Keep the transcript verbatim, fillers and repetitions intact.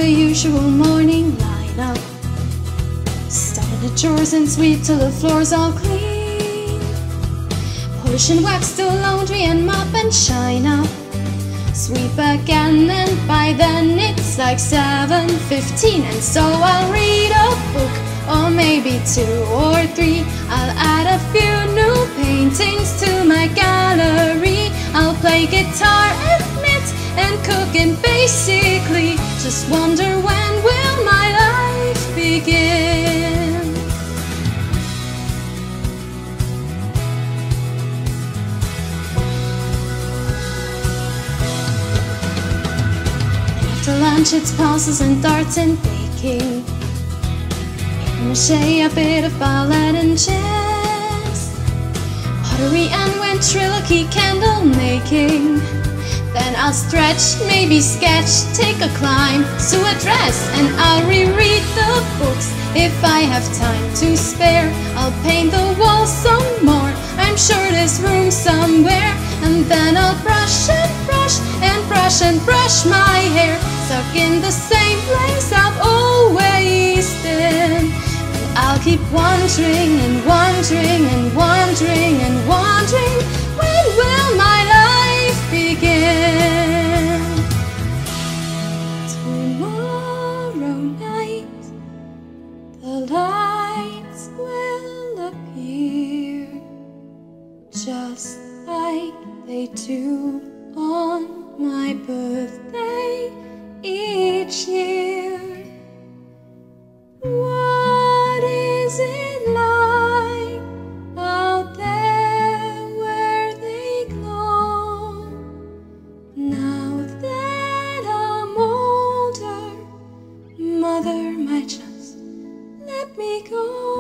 usual morning lineup. Starting the chores and sweep till the floor's all clean. Polish and wax the laundry and mop and shine up. Sweep again and by then it's like seven fifteen. And so I'll read a book, or maybe two or three. I'll add a few new paintings to my gallery. I'll play guitar and knit and cook and basically just wonder, when will my life begin? After lunch it's puzzles and darts and baking, mache, a bit of ballet and chess, pottery and ventriloquy, candle making. Then I'll stretch, maybe sketch, take a climb, sew a dress, and I'll reread the books if I have time to spare. I'll paint the walls some more, I'm sure there's room somewhere. And then I'll brush and brush and brush and brush my hair, stuck in the same place I've always been. I'll keep wondering and wondering and wondering and wondering, when will my life begin? Tomorrow night the lights will appear, just like they do on my birthday each year. What is it like out there where they glow? Now that I'm older, Mother might just let me go.